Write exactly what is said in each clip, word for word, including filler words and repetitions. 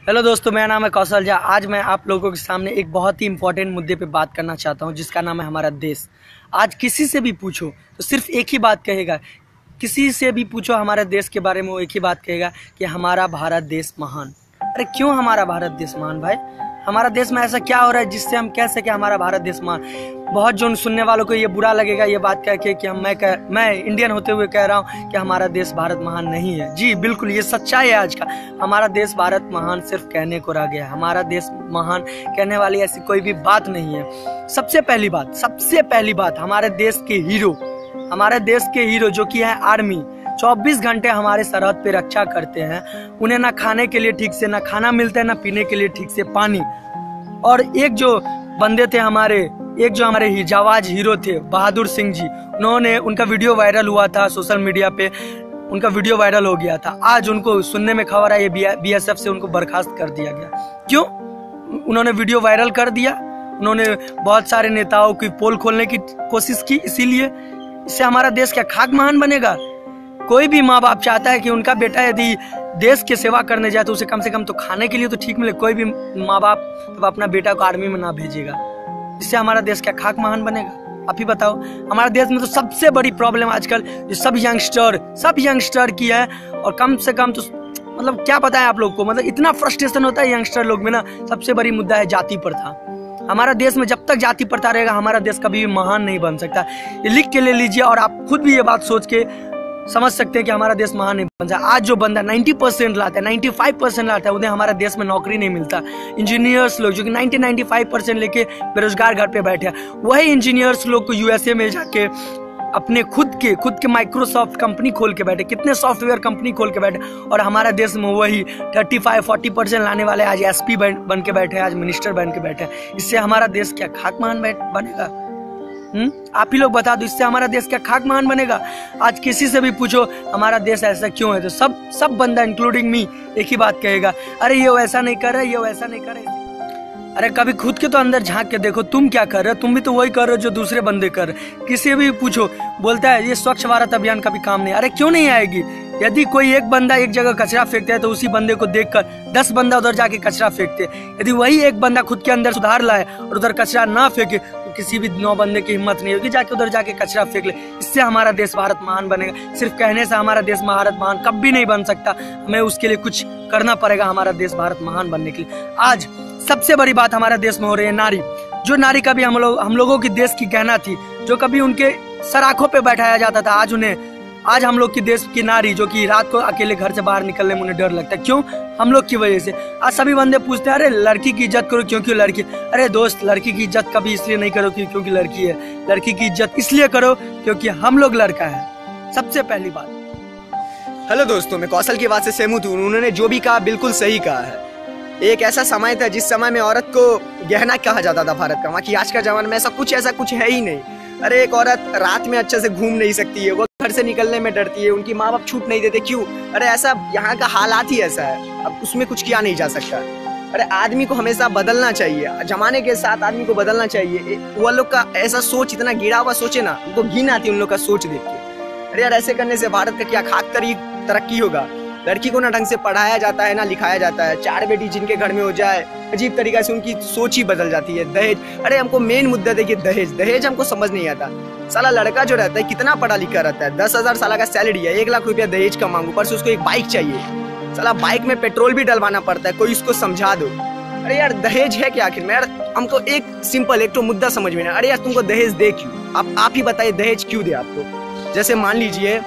Hello दोस्तों, मेरा नाम है कौशल झा। आज मैं आप लोगों के सामने एक बहुत ही इंपॉर्टेंट मुद्दे पे बात करना चाहता हूं, जिसका नाम है हमारा देश। आज किसी से भी पूछो तो सिर्फ एक ही बात कहेगा, किसी से भी पूछो हमारे देश के बारे में, वो एक ही बात कहेगा कि हमारा भारत देश महान। अरे क्यों हमारा भारत देश महान भाई? हमारा देश में ऐसा क्या हो रहा है जिससे हम कह सके हमारा भारत देश महान? बहुत जो सुनने वालों को ये बुरा लगेगा ये बात कह के कि हम मैं कह मैं इंडियन होते हुए कह रहा हूँ कि हमारा देश भारत महान नहीं है। जी बिल्कुल, ये सच्चाई है आज का। हमारा देश भारत महान सिर्फ कहने को रह गया। हमारा देश महान कहने वाली ऐसी कोई भी बात नहीं है। सबसे पहली बात सबसे पहली बात हमारे देश के हीरो हमारे देश के हीरो जो कि है आर्मी, चौबीस घंटे हमारे सरहद पे रक्षा करते हैं। उन्हें ना खाने के लिए ठीक से ना खाना मिलता है, ना पीने के लिए ठीक से पानी। और एक जो बंदे थे हमारे एक जो हमारे जाबाज हीरो थे बहादुर सिंह जी, उन्होंने उनका वीडियो वायरल हुआ था सोशल मीडिया पे, उनका वीडियो वायरल हो गया था। आज उनको सुनने में खबर आई बी एस एफ से उनको बर्खास्त कर दिया गया। क्यों? उन्होंने वीडियो वायरल कर दिया, उन्होंने बहुत सारे नेताओं की पोल खोलने की कोशिश की, इसीलिए। इससे हमारा देश क्या खाक महान बनेगा? कोई भी माँ बाप चाहता है कि उनका बेटा यदि देश की सेवा करने जाए तो उसे कम से कम तो खाने के लिए तो ठीक मिले। कोई भी माँ बाप तो अपना बेटा को आर्मी में ना भेजेगा। इससे हमारा देश क्या खाक महान बनेगा? आप ही बताओ। हमारे देश में तो सबसे बड़ी प्रॉब्लम आजकल जो सब यंगस्टर सब यंगस्टर की है, और कम से कम तो मतलब क्या पता है आप लोग को, मतलब इतना फ्रस्ट्रेशन होता है यंगस्टर लोग में ना। सबसे बड़ी मुद्दा है जाति प्रथा। हमारा देश में जब तक जाति प्रथा रहेगा हमारा देश कभी भी महान नहीं बन सकता। ये लिख के ले लीजिए और आप खुद भी ये बात सोच के समझ सकते हैं कि हमारा देश महान नहीं बन सकता। आज जो बंदा नब्बे परसेंट लाता है, पचानवे परसेंट लाता है, उन्हें हमारा देश में नौकरी नहीं मिलता। इंजीनियर्स लोग जो कि नब्बे पचानवे परसेंट लेके बेरोजगार घर पे बैठे हैं, वही इंजीनियर्स लोग को यूएसए में जाके अपने खुद के खुद के माइक्रोसॉफ्ट कंपनी खोल के बैठे, कितने सॉफ्टवेयर कंपनी खोल के बैठे। और हमारा देश में वही पैंतीस चालीस परसेंट लाने वाले आज एसपी बन के बैठे, आज मिनिस्टर बन के बैठे। इससे हमारा देश क्या खाक महान बनेगा? हम्म आप ही लोग बता दो, इससे हमारा देश क्या खाक महान बनेगा? आज किसी से भी पूछो हमारा देश ऐसा क्यों है, तो सब सब बंदा इंक्लूडिंग मी एक ही बात कहेगा, अरे ये वैसा नहीं कर रहे, ये वैसा नहीं कर रहे। अरे कभी खुद के तो अंदर झांक के देखो, तुम क्या कर रहे हो? तुम भी तो वही कर रहे हो जो दूसरे बंदे कर रहे। किसी भी पूछो, बोलता है ये स्वच्छ भारत अभियान का भी काम नहीं। अरे क्यों नहीं आएगी? यदि कोई एक बंदा एक जगह कचरा फेंकता है तो उसी बंदे को देखकर दस बंदा उधर जाके कचरा फेंकते। यदि वही एक बंदा खुद के अंदर सुधार लाए और उधर कचरा ना फेंके तो किसी भी नौ बंदे की हिम्मत नहीं होगी जाके उधर जाके कचरा फेंक ले। इससे हमारा देश भारत महान बनेगा। सिर्फ कहने से हमारा देश भारत महान कभी नहीं बन सकता। हमें उसके लिए कुछ करना पड़ेगा हमारा देश भारत महान बनने के लिए। आज सबसे बड़ी बात हमारे देश में हो रही है नारी। जो नारी कभी हम लोग हम लोगों की देश की गहना थी, जो कभी उनके सराखों पे बैठाया जाता था, आज उन्हें आज हम लोग की देश की नारी जो कि रात को अकेले घर से बाहर निकलने में उन्हें डर लगता है। क्यों? हम लोग की वजह से। आज सभी बंदे पूछते हैं अरे लड़की की इज्जत करो क्योंकि लड़की। अरे दोस्त, लड़की की इज्जत कभी इसलिए नहीं करो क्योंकि लड़की है। लड़की की इज्जत इसलिए करो क्योंकि हम लोग लड़का है। सबसे पहली बात। हेलो दोस्तों, मैं कौशल की बात से सहमत हूँ। उन्होंने जो भी कहा बिल्कुल सही कहा है। एक ऐसा समय था जिस समय में औरत को गहना कहा जाता था भारत का, वहाँ की आज का जमाना में ऐसा कुछ ऐसा कुछ है ही नहीं। अरे एक औरत रात में अच्छे से घूम नहीं सकती है, वो घर से निकलने में डरती है, उनकी माँ बाप छूट नहीं देते। क्यों? अरे ऐसा यहाँ का हालात ही ऐसा है, अब उसमें कुछ किया नहीं जा सकता। अरे आदमी को हमेशा बदलना चाहिए, जमाने के साथ आदमी को बदलना चाहिए। वो लोग का ऐसा सोच इतना गिरा हुआ सोचे ना, उनको घिन आती है उन लोग का सोच देख के। अरे यार ऐसे करने से भारत का क्या खाक तरक्की होगा? लड़की को ना ढंग से पढ़ाया जाता है ना लिखाया जाता है। चार बेटी जिनके घर में हो जाए, अजीब तरीका से उनकी सोच ही बदल जाती है। दहेज, अरे हमको मेन मुद्दा देखिए दहेज। दहेज हमको समझ नहीं आता। साला लड़का जो रहता है कितना पढ़ा लिखा रहता है, दस हजार साल का सैलरी है, एक लाख रुपया दहेज का मांगू, पर से उसको एक बाइक चाहिए। साला बाइक में पेट्रोल भी डलवाना पड़ता है, कोई इसको समझा दो। अरे यार दहेज है क्या आखिर में? यार हमको एक सिंपल एक तो मुद्दा समझ में ना। अरे यार तुमको दहेज दे क्यों? आप आप ही बताइए दहेज क्यों दे आपको? जैसे मान लीजिए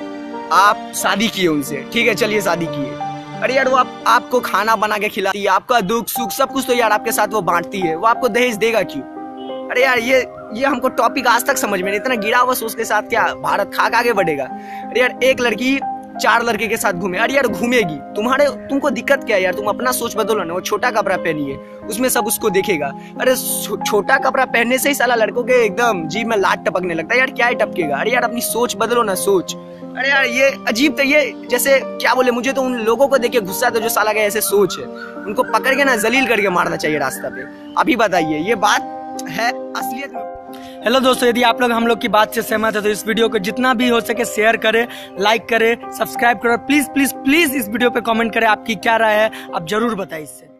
आप शादी किए उनसे, ठीक है, चलिए शादी किए। अरे यार वो आप आपको खाना बना के खिलाती है, आपका दुख सुख सब कुछ तो यार आपके साथ वो बांटती है, वो आपको दहेज देगा क्यों? अरे यार ये ये हमको टॉपिक आज तक समझ में नहीं। इतना गिरा हुआ सोच के साथ क्या भारत खाक आगे बढ़ेगा? अरे यार एक लड़की चार लड़के के साथ घूमे, अरे यार घूमेगी, तुम्हारे तुमको दिक्कत क्या है यार? तुम अपना सोच बदलो ना। वो छोटा कपड़ा पहनिए, उसमें सब उसको देखेगा। अरे छोटा कपड़ा पहनने से ही साला लड़कों के एकदम जीभ में लाट टपकने लगता है। यार क्या ही टपकेगा? अरे यार अपनी सोच बदलो ना, सोच। अरे यार ये अजीब, तो ये जैसे क्या बोले, मुझे तो उन लोगों को देख के गुस्सा आता जो साला का ऐसे सोच है। उनको पकड़ के ना जलील करके मारना चाहिए रास्ता पे। अभी बताइए ये बात है असलियत में? हेलो दोस्तों, यदि आप लोग हम लोग की बात से सहमत है तो इस वीडियो को जितना भी हो सके शेयर करें, लाइक करें, सब्सक्राइब करें। प्लीज प्लीज प्लीज इस वीडियो पे कमेंट करें आपकी क्या राय है, आप जरूर बताइए इससे।